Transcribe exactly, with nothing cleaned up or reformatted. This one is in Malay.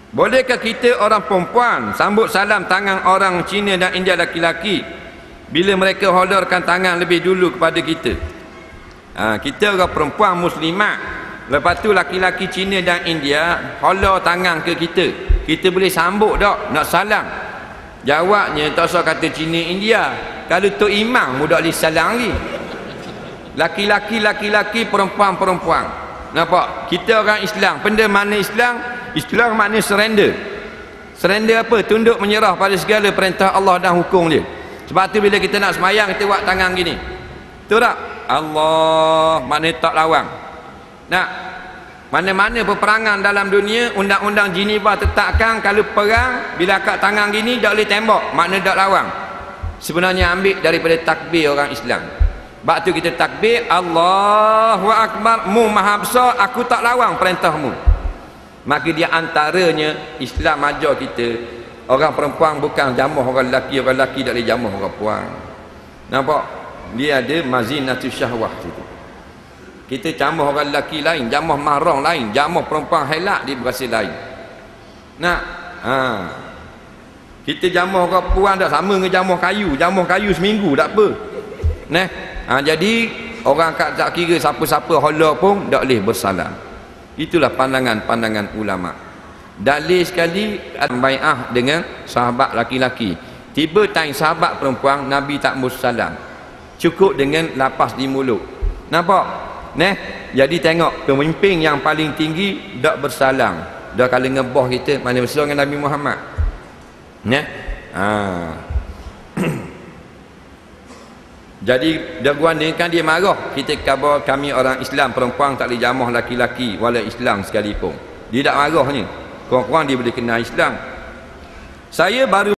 Bolehkah kita orang perempuan sambut salam tangan orang Cina dan India laki-laki bila mereka hodorkan tangan lebih dulu kepada kita? Ha, kita orang perempuan muslimat, lepas tu laki-laki Cina dan India hodor tangan ke kita, kita boleh sambut tak nak salam? Jawabnya tak usah kata Cina India, kalau Tok Imam mu tak boleh salam lagi. Laki-laki laki-laki, perempuan perempuan. Nampak? Kita orang Islam, benda mana Islam? Islam makna surrender. Surrender apa? Tunduk menyerah pada segala perintah Allah dan hukum dia. Sebab tu bila kita nak semayang, kita buat tangan gini. Betul tak? Allah makna tak lawang. Nak mana-mana peperangan dalam dunia, undang-undang Geneva tetapkan kalau perang bila akak tangan gini tak boleh tembak, makna tak lawang. Sebenarnya ambil daripada takbir orang Islam. Sebab tu kita takbir, Allahu Akbar, mu maha besar, aku tak lawang perintahmu. Maka dia antaranya Islam ajar kita, orang perempuan bukan jamuh orang lelaki, orang lelaki tak boleh jamuh orang perempuan. Nampak? Dia ada mazinatus syahwah situ. Kita jamuh orang lelaki lain, jamuh mahram lain, jamuh perempuan helak dia berasa lain. Nak? Ha. Kita jamuh orang perempuan tak sama dengan jamuh kayu. Jamuh kayu seminggu tak apa. Nah, ha, jadi orang kat tak kira siapa-siapa hola pun tak boleh bersalam. Itulah pandangan-pandangan ulama. Dalil sekali bai'ah dengan sahabat laki-laki. Tiba time sahabat perempuan, Nabi tak bersalam. Cukup dengan lapas di mulut. Nampak? Nah, jadi tengok pemimpin yang paling tinggi tak bersalam. Dah kalau ngebah kita mana besar dengan Nabi Muhammad. Nah. Ha. Jadi dia guana kan dia marah kita khabar kami orang Islam perempuan tak boleh jamuh laki-laki wala Islam sekalipun. Dia tak marahnya. Kurang-kurang dia boleh kenal Islam. Saya baru